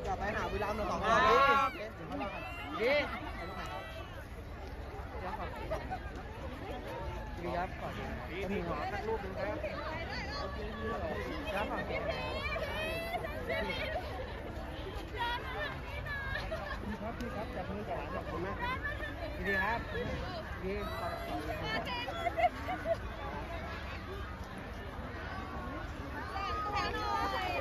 กลับไปหาบุรีรัมย์2 ครับดีดีครับขอดีจะมีหัวสักรูปนึงครับครับขอดีครับพี่ครับจับมือกับหลานขอบคุณมากครับดีครับดีขอบคุณครับ